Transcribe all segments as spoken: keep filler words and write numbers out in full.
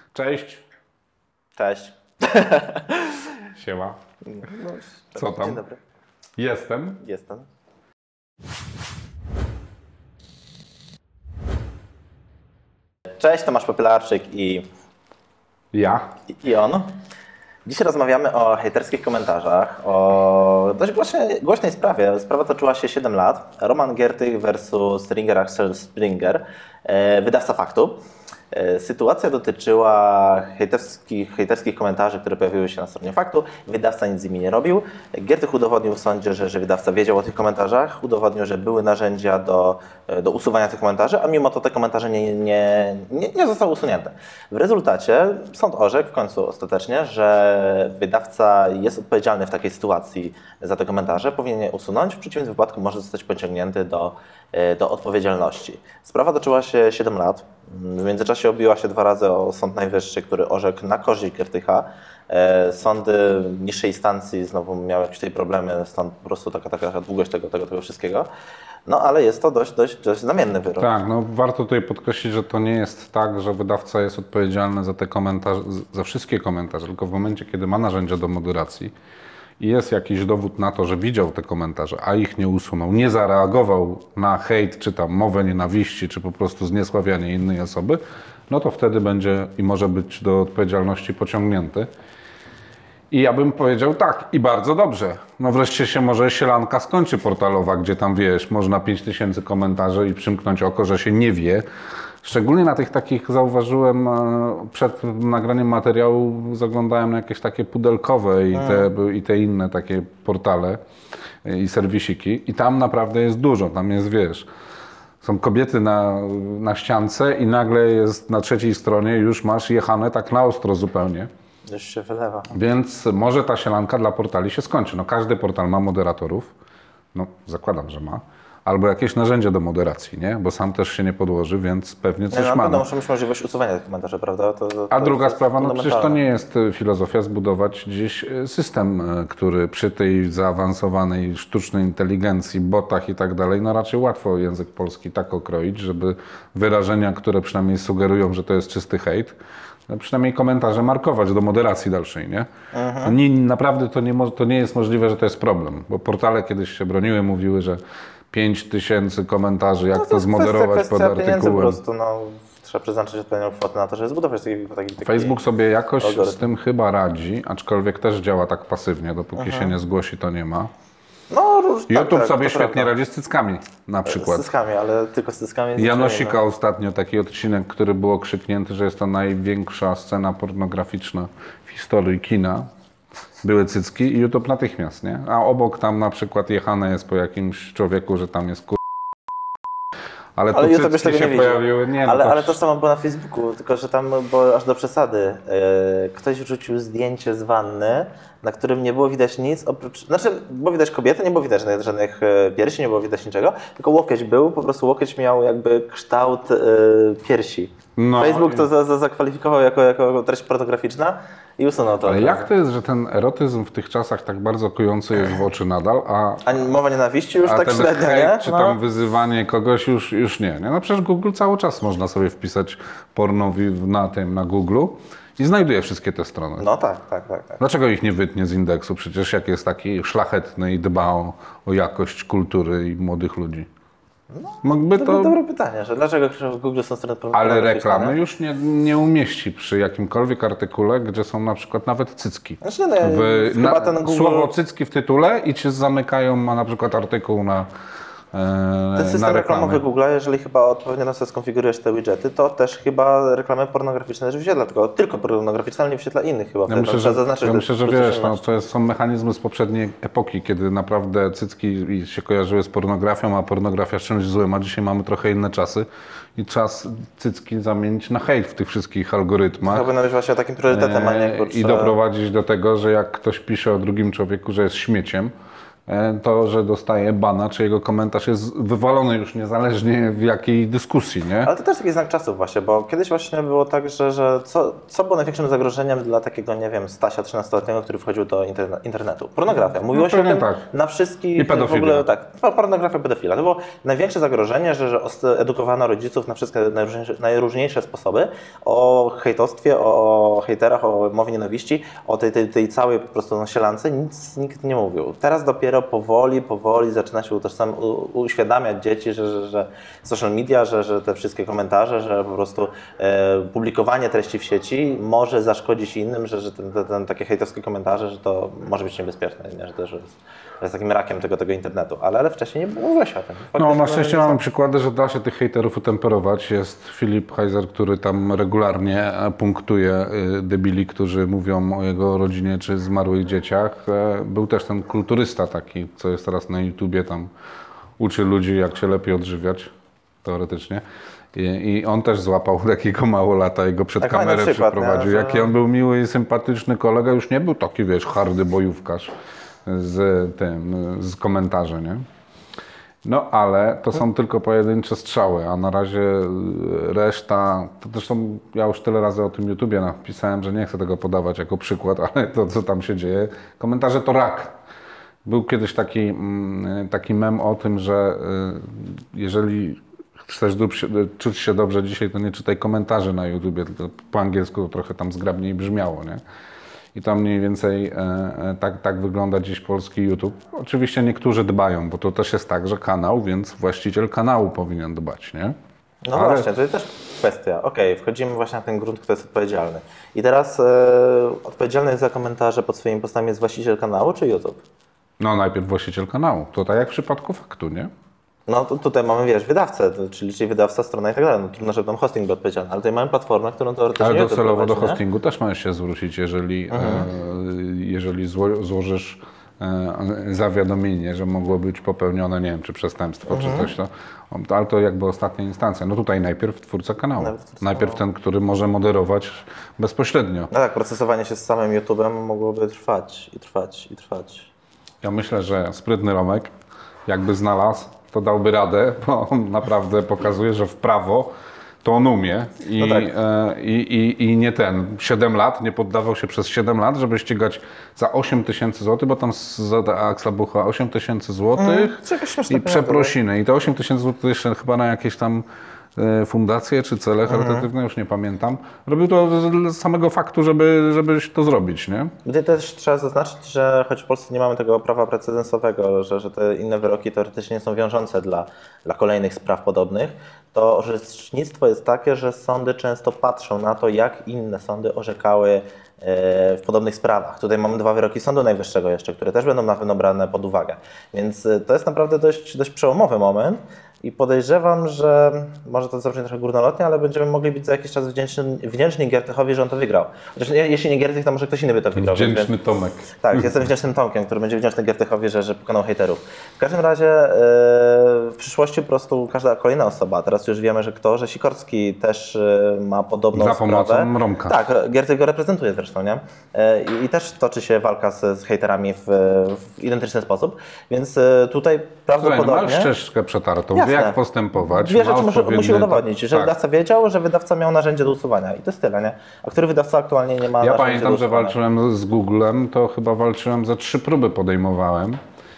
Cześć. Cześć. Siema. No, Co tam? Dzień dobry. Jestem. Jestem. Cześć, Tomasz Popylarczyk i, Ja. i, i on. Dzisiaj rozmawiamy o hejterskich komentarzach, o dość głośnej, głośnej sprawie. Sprawa toczyła się siedem lat. Roman Giertych versus Ringer Axel Springer, wydawca Faktu. Sytuacja dotyczyła hejterskich, hejterskich komentarzy, które pojawiły się na stronie Faktu. Wydawca nic z nimi nie robił. Giertych udowodnił w sądzie, że, że wydawca wiedział o tych komentarzach, udowodnił, że były narzędzia do, do usuwania tych komentarzy, a mimo to te komentarze nie, nie, nie, nie zostały usunięte. W rezultacie sąd orzekł w końcu ostatecznie, że wydawca jest odpowiedzialny w takiej sytuacji za te komentarze, powinien je usunąć, w przeciwnym wypadku może zostać pociągnięty do, do odpowiedzialności. Sprawa toczyła się siedem lat. W międzyczasie obiła się dwa razy o Sąd Najwyższy, który orzekł na korzyść Giertycha. Sądy niższej instancji znowu miały jakieś tutaj problemy, stąd po prostu taka, taka długość tego, tego, tego wszystkiego. No ale jest to dość, dość, dość znamienny wyrok. Tak, no warto tutaj podkreślić, że to nie jest tak, że wydawca jest odpowiedzialny za te komentarze, za wszystkie komentarze, tylko w momencie, kiedy ma narzędzia do moderacji i jest jakiś dowód na to, że widział te komentarze, a ich nie usunął, nie zareagował na hejt, czy tam mowę nienawiści, czy po prostu zniesławianie innej osoby, no to wtedy będzie i może być do odpowiedzialności pociągnięty. I ja bym powiedział tak, i bardzo dobrze. No wreszcie się może sielanka skończy portalowa, gdzie tam wiesz, można pięć tysięcy komentarzy i przymknąć oko, że się nie wie. Szczególnie na tych takich, zauważyłem przed nagraniem materiału, zaglądałem na jakieś takie pudelkowe i te, i te inne takie portale i serwisiki i tam naprawdę jest dużo, tam jest wiesz, są kobiety na, na ściance i nagle jest na trzeciej stronie już masz jechane tak na ostro zupełnie. Już się wylewa. Więc może ta sielanka dla portali się skończy. No każdy portal ma moderatorów, no zakładam, że ma. Albo jakieś narzędzie do moderacji, nie? Bo sam też się nie podłoży, więc pewnie coś no, ma. No, muszą mieć możliwość usuwania tych komentarzy, prawda? To, to, A to druga jest sprawa, no przecież to nie jest filozofia zbudować gdzieś system, który przy tej zaawansowanej sztucznej inteligencji, botach i tak dalej, no raczej łatwo język polski tak okroić, żeby wyrażenia, które przynajmniej sugerują, że to jest czysty hejt, przynajmniej komentarze markować do moderacji dalszej, nie? Mhm. nie naprawdę to nie, to nie jest możliwe, że to jest problem, bo portale kiedyś się broniły, mówiły, że pięć tysięcy komentarzy, jak no to, to zmoderować kwestia, pod artykułem. Po prostu, no, trzeba przeznaczyć odpowiednią kwotę na to, żeby zbudować taki, taki, taki Facebook sobie jakoś algorytm. Z tym chyba radzi, aczkolwiek też działa tak pasywnie, dopóki mhm. się nie zgłosi, to nie ma. No, róż, YouTube tak, sobie tak, świetnie prawda. radzi z cyckami na przykład. Z cyckami, ale tylko z cyckami. Janosika ostatnio taki odcinek, który było krzyknięty, że jest to największa scena pornograficzna w historii kina. Były cycki i YouTube natychmiast, nie? A obok tam na przykład jechane jest po jakimś człowieku, że tam jest kur... Ale, ale tu cycki się nie pojawiły. Nie, ale, no ale to samo było na Facebooku, tylko że tam było aż do przesady. Yy, ktoś wrzucił zdjęcie z wanny, na którym nie było widać nic oprócz... Znaczy, było widać kobiety, nie było widać żadnych piersi, nie było widać niczego, tylko łokieć był, po prostu łokieć miał jakby kształt yy, piersi. No, Facebook to za, za, zakwalifikował jako, jako treść pornograficzna i usunął to. Ale jak to jest, że ten erotyzm w tych czasach tak bardzo kujący jest w oczy nadal, a... A mowa nienawiści już a tak ten średnio, hejt, nie? czy no. tam wyzywanie kogoś już, już nie, nie. No przecież Google cały czas można sobie wpisać porno na tym, na Google i znajduje wszystkie te strony. No tak, tak, tak, tak. Dlaczego ich nie wytnie z indeksu? Przecież jak jest taki szlachetny i dba o, o jakość kultury i młodych ludzi. No, Mógłby to, to dobre pytanie, że dlaczego w Google są strony pornograficzne? Ale reklamy już nie, nie umieści przy jakimkolwiek artykule, gdzie są na przykład nawet cycki. Znaczy, no, w, na, ten Google... Słowo cycki w tytule i cię zamykają, ma na przykład artykuł na e, Ten system na reklamowy Google, jeżeli chyba odpowiednio tam sobie skonfigurujesz te widgety, to też chyba reklamy pornograficzne też wyświetla, tylko, tylko pornograficzne, ale nie wyświetla innych chyba. Ja myślę, że, zaznaczyć, ja myślę, że wiesz, no, to jest, są mechanizmy z poprzedniej epoki, kiedy naprawdę cycki się kojarzyły z pornografią, a pornografia z czymś złym, a dzisiaj mamy trochę inne czasy i czas cycki zamienić na hejt w tych wszystkich algorytmach. To powinno być właśnie takim priorytetem, a nie kurczę... I doprowadzić do tego, że jak ktoś pisze o drugim człowieku, że jest śmieciem, to, że dostaje bana, czy jego komentarz jest wywalony już niezależnie w jakiej dyskusji, nie? Ale to też taki znak czasów właśnie, bo kiedyś właśnie było tak, że, że co, co było największym zagrożeniem dla takiego, nie wiem, Stasia trzynastoletniego, który wchodził do internetu? Pornografia. Mówiło No, się o tym tak. na wszystkich... I pedofilia. W ogóle, tak, pornografia, pedofila. To było największe zagrożenie, że, że edukowano rodziców na wszystkie najróżniejsze, najróżniejsze sposoby o hejtostwie, o, o hejterach, o mowie nienawiści, o tej, tej, tej całej po prostu no, sielance. Nic nikt nie mówił. Teraz dopiero powoli, powoli zaczyna się utożsam, u, uświadamiać dzieci, że, że, że social media, że, że te wszystkie komentarze, że po prostu e, publikowanie treści w sieci może zaszkodzić innym, że, że ten, ten, ten, takie hejtowskie komentarze, że to może być niebezpieczne, nie? Że to że jest, że jest takim rakiem tego, tego internetu. Ale, ale wcześniej nie mówiło się o tym. Faktycznie no na szczęście są... mamy przykłady, że da się tych hejterów utemperować. Jest Filip Heiser, który tam regularnie punktuje debili, którzy mówią o jego rodzinie czy zmarłych dzieciach. Był też ten kulturysta taki, co jest teraz na YouTubie, tam uczy ludzi, jak się lepiej odżywiać, teoretycznie. I, i on też złapał takiego małolata i go przed tak kamerę przykład, przeprowadził. nie? Że... Jaki on był miły i sympatyczny kolega, już nie był taki, wiesz, hardy bojówkarz z tym, z komentarzy, nie? No ale to są tylko pojedyncze strzały, a na razie reszta, to zresztą ja już tyle razy o tym YouTubie napisałem, że nie chcę tego podawać jako przykład, ale to co tam się dzieje, komentarze to rak. Był kiedyś taki, taki mem o tym, że jeżeli chcesz czuć się dobrze dzisiaj, to nie czytaj komentarzy na YouTubie, tylko po angielsku to trochę tam zgrabniej brzmiało, nie? I to mniej więcej e, tak, tak wygląda dziś polski YouTube. Oczywiście niektórzy dbają, bo to też jest tak, że kanał, więc właściciel kanału powinien dbać, nie? No Ale... właśnie, to jest też kwestia. Okej, okay, wchodzimy właśnie na ten grunt, kto jest odpowiedzialny. I teraz e, odpowiedzialny za komentarze pod swoimi postami jest właściciel kanału czy YouTube? No najpierw właściciel kanału. To tak jak w przypadku Faktu, nie? No to tutaj mamy, wiesz, wydawcę, czyli, czyli wydawca, strona i tak dalej. No trudno, żeby tam hosting był odpowiedzialny, ale tutaj mamy platformę, którą teoretycznie Ale YouTube docelowo do prowadzi, hostingu nie? Też możesz się zwrócić, jeżeli, mhm. e, jeżeli zło, złożysz e, zawiadomienie, że mogło być popełnione, nie wiem, czy przestępstwo, mhm. czy coś, to, ale to jakby ostatnia instancja. No tutaj najpierw twórca kanału. Najpierw, twórca najpierw ten, który może moderować bezpośrednio. No tak, procesowanie się z samym YouTube'em mogłoby trwać i trwać i trwać. Ja myślę, że sprytny Romek, jakby znalazł, to dałby radę, bo on naprawdę pokazuje, że w prawo to on umie i, no tak. e, i, i, i nie ten, siedem lat, nie poddawał się przez siedem lat, żeby ścigać za osiem tysięcy złotych, bo tam za Axla Bucha osiem tysięcy złotych mm, i przeprosiny. I te osiem tysięcy złotych jeszcze chyba na jakieś tam fundacje czy cele charytatywne, mhm. już nie pamiętam. Robił to z samego faktu, żeby, żeby to zrobić, nie? Tutaj też trzeba zaznaczyć, że choć w Polsce nie mamy tego prawa precedensowego, że, że te inne wyroki teoretycznie nie są wiążące dla, dla kolejnych spraw podobnych, to orzecznictwo jest takie, że sądy często patrzą na to, jak inne sądy orzekały w podobnych sprawach. Tutaj mamy dwa wyroki Sądu Najwyższego jeszcze, które też będą na pewno brane pod uwagę. Więc to jest naprawdę dość, dość przełomowy moment i podejrzewam, że może to zabrzmi trochę górnolotnie, ale będziemy mogli być za jakiś czas wdzięczni, wdzięczni Giertychowi, że on to wygrał. Chociaż jeśli nie Giertych, to może ktoś inny by to wygrał. Wdzięczny więc... Tomek. Tak, jestem wdzięcznym Tomkiem, który będzie wdzięczny Giertychowi, że, że pokonał hejterów. W każdym razie yy, w przyszłości po prostu każda kolejna osoba, teraz już wiemy, że kto, że Sikorski też yy, ma podobną za sprawę. Za pomocą Romka. Tak, Giertych go reprezentuje zresztą, nie? Yy, I też toczy się walka z, z hejterami w, w identyczny sposób, więc yy, tutaj prawdopodobnie... Słuchaj, no, ma ścieżkę przetartą, wie jak postępować. Dwie rzeczy musi, musi udowodnić, że tak. wydawca wiedział, że wydawca miał narzędzie do usuwania i to jest tyle, nie? A który wydawca aktualnie nie ma ja narzędzia pamiętam, do usuwania? że walczyłem z Googlem, to chyba walczyłem, ze trzy próby podejmowałem,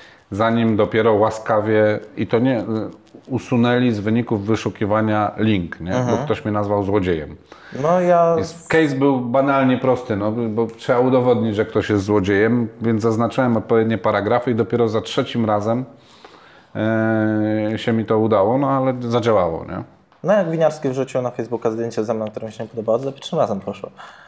zanim dopiero łaskawie, i to nie, usunęli z wyników wyszukiwania link, nie? Mhm. Bo ktoś mnie nazwał złodziejem. No ja... Case był banalnie prosty, no, bo trzeba udowodnić, że ktoś jest złodziejem, więc zaznaczyłem odpowiednie paragrafy i dopiero za trzecim razem e, się mi to udało, no ale zadziałało, nie? No jak Winiarski wrzucił na Facebooka zdjęcie ze mną, które mi się nie podobało, to za pierwszym razem poszło.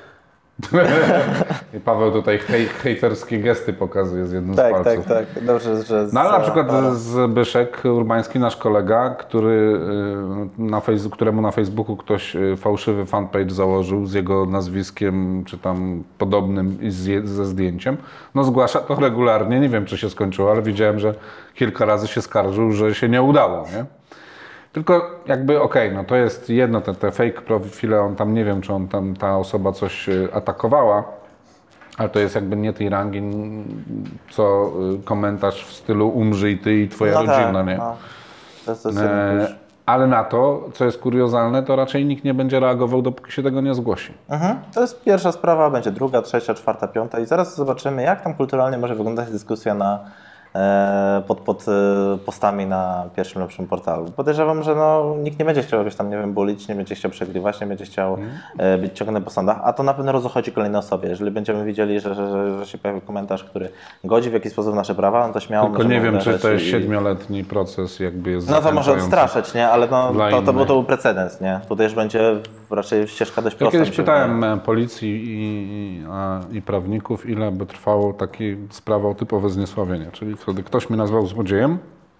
I Paweł tutaj hej, hejterskie gesty pokazuje z jednym tak, z palców. Tak, tak, dobrze, że... No ale na przykład Zbyszek Urbański, nasz kolega, który na fejs- któremu na Facebooku ktoś fałszywy fanpage założył z jego nazwiskiem, czy tam podobnym i z, ze zdjęciem, no zgłasza to regularnie, nie wiem czy się skończyło, ale widziałem, że kilka razy się skarżył, że się nie udało, nie? Tylko jakby okej, okay, no to jest jedno, te, te fake profile, on tam nie wiem, czy on tam, ta osoba coś atakowała, Ale to jest jakby nie tej rangi, co komentarz w stylu umrzyj ty i twoja no rodzina, tak, nie? No. To jest, to jest e, ale na to, co jest kuriozalne, to raczej nikt nie będzie reagował, dopóki się tego nie zgłosi. Mhm. To jest pierwsza sprawa, będzie druga, trzecia, czwarta, piąta i zaraz zobaczymy, jak tam kulturalnie może wyglądać dyskusja na, e, pod, pod e, postami na pierwszym lepszym portalu. Podejrzewam, że no, nikt nie będzie chciał jakoś tam, nie wiem, bulić, nie będzie chciał przegrywać, nie będzie chciał e, być ciągnięty po sądach, a to na pewno rozochodzi kolejne osobie. Jeżeli będziemy widzieli, że, że, że, że się pojawi komentarz, który godzi w jakiś sposób w nasze prawa, no to śmiało Tylko nie wiem, czy to jest i... siedmioletni proces, jakby jest No to może odstraszać, nie? Ale no, to, to, był, to był precedens, nie? Tutaj już będzie raczej ścieżka dość prosta. Ja kiedyś pytałem wydaje. policji i, i, a, i prawników, ile by trwało taki sprawa o typowe zniesławienie, czyli wtedy ktoś mnie nazwał złodziejem.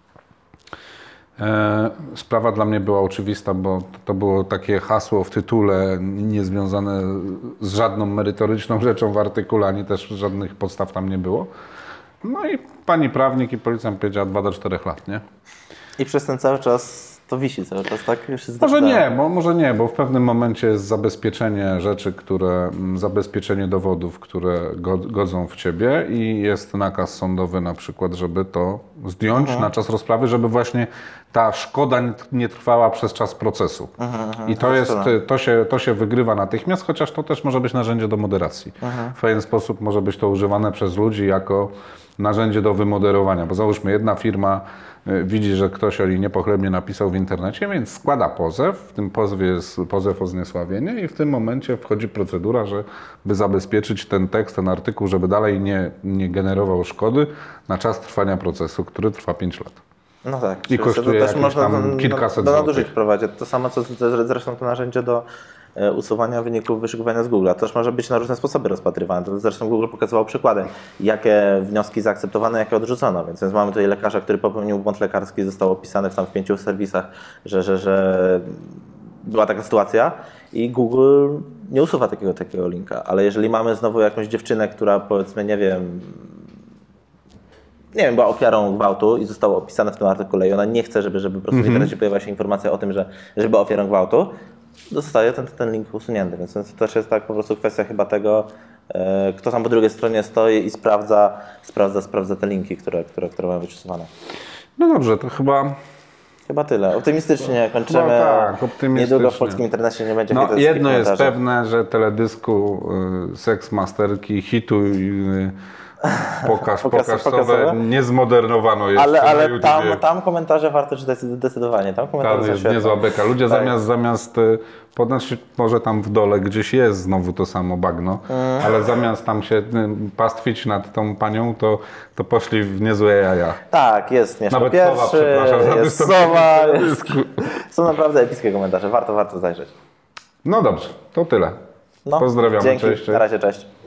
E, sprawa dla mnie była oczywista, bo to było takie hasło w tytule, niezwiązane z żadną merytoryczną rzeczą w artykule, ani też żadnych podstaw tam nie było. No i pani prawnik i policjant powiedziała dwa do czterech lat, nie? I przez ten cały czas to wisi cały czas, tak? Już jest może nie, bo, może nie, bo w pewnym momencie jest zabezpieczenie rzeczy, które, zabezpieczenie dowodów, które godzą w ciebie i jest nakaz sądowy na przykład, żeby to zdjąć mhm. na czas rozprawy, żeby właśnie ta szkoda nie trwała przez czas procesu. Mhm, I to, jest, to, się, to się wygrywa natychmiast, chociaż to też może być narzędzie do moderacji. Mhm. W pewien sposób może być to używane przez ludzi jako narzędzie do wymoderowania, bo załóżmy jedna firma widzi, że ktoś o niej niepochlebnie napisał w internecie, więc składa pozew. W tym pozwie jest pozew o zniesławienie i w tym momencie wchodzi procedura, żeby zabezpieczyć ten tekst, ten artykuł, żeby dalej nie, nie generował szkody na czas trwania procesu, który trwa pięć lat. No tak. I kosztuje to też można tam do, kilkaset do nadużyć złotych. prowadzić. To samo, co zresztą to narzędzie do usuwania wyników wyszukiwania z Google. To też może być na różne sposoby rozpatrywane. To zresztą Google pokazywał przykłady, jakie wnioski zaakceptowano, jakie odrzucono. Więc, więc mamy tutaj lekarza, który popełnił błąd lekarski, został opisany w, tam w pięciu serwisach, że, że, że była taka sytuacja i Google nie usuwa takiego, takiego linka. Ale jeżeli mamy znowu jakąś dziewczynę, która powiedzmy, nie wiem, nie wiem, była ofiarą gwałtu i zostało opisane w tym artykule i ona nie chce, żeby, żeby po prostu w internecie pojawiła się informacja o tym, że, że była ofiarą gwałtu, zostaje ten, ten link usunięty, więc to też jest tak po prostu kwestia chyba tego, e, kto tam po drugiej stronie stoi i sprawdza, sprawdza, sprawdza te linki, które, które, które mają być usuwane. No dobrze, to chyba... Chyba tyle. Optymistycznie kończymy. No tak, optymistycznie. Niedługo w polskim internecie nie będzie no, hejterskich jedno jest komentarzy. pewne, że teledysku y, Seks Masterki hitu y, Pokaż, pokaż, pokażowe, nie zmodernowano jeszcze ale, ale na tam, tam komentarze warto czytać zdecydowanie. Tam komentarze tam jest świetne. niezła beka. Ludzie tak. zamiast, zamiast podać, może tam w dole gdzieś jest znowu to samo bagno, mm. ale zamiast tam się pastwić nad tą panią, to, to poszli w niezłe jaja. Tak, jest Mieszko Nawet pierwszy, Sowa, przepraszam za jest Sowa, jest, są naprawdę epickie komentarze, warto, warto zajrzeć. No dobrze, to tyle. No, pozdrawiamy, dzięki. cześć. Na razie, cześć.